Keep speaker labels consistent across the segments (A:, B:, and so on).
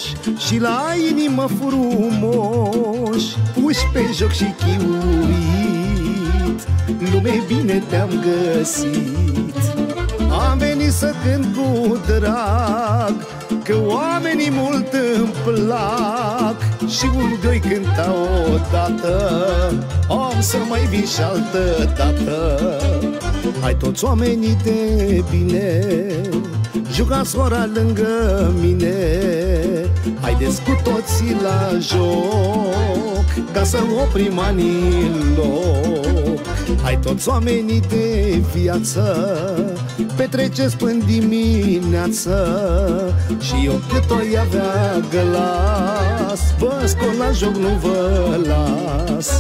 A: frumoși și la inimă frumoși, puși pe joc și chiuit, lume bine te-am găsit. Am venit să cânt cu drag, că oamenii mult îmi plac, și doi cânta odată, am să mai vin și altă dată. Hai toți oamenii de bine, jucați ora lângă mine, haideți cu toții la joc, ca să oprim anii în loc. Hai toți oamenii de viață, petreceți până dimineață, și eu cât o-i avea glas, vă scot la joc, nu vă las.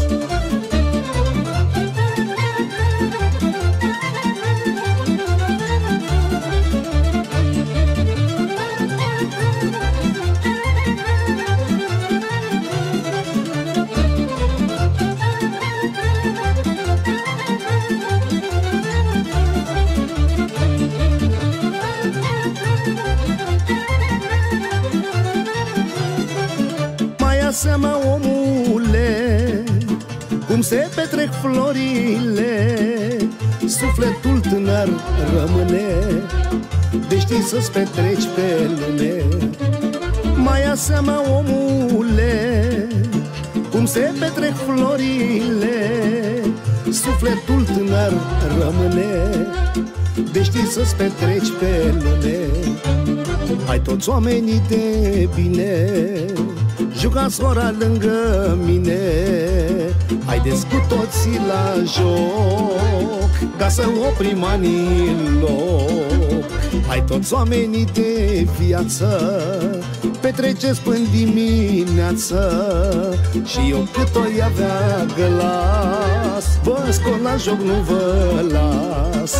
A: Seama, omule, cum se petrec florile, sufletul tânăr rămâne, de știi să-ți petreci pe lume. Mai ia seama, omule, cum se petrec florile, sufletul tânăr rămâne, de știi să-ți petreci pe lume. Hai toți oamenii de bine, jucați ora lângă mine, haideți cu toții la joc, ca să oprim anii în loc. Hai toți oamenii de viață, petreceți până dimineață, și eu cât o-i avea glas, vă scot la joc, nu vă las.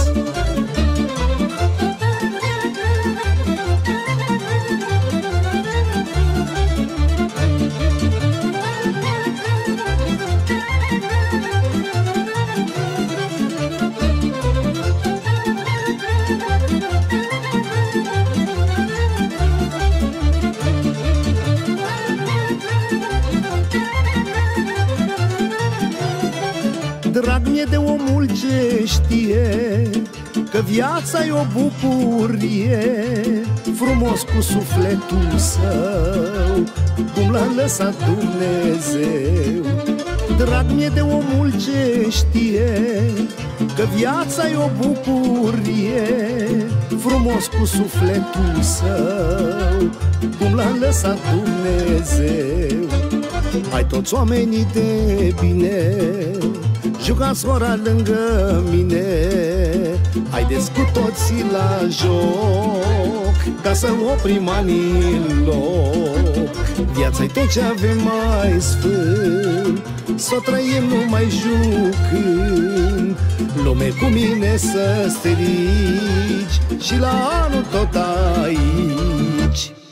A: Drag mie de omul ce știe că viața e o bucurie, frumos cu sufletul său, cum l-a lăsat Dumnezeu. Drag mie de omul ce știe că viața e o bucurie, frumos cu sufletul său, cum l-a lăsat Dumnezeu. Hai toți oamenii de bine, jucați ora lângă mine, haideți cu toții la joc, ca să oprim anii în loc. Viața-i tot ce avem mai sfânt, s-o trăim numai jucând, lume cu mine să strigi, și la anul tot aici.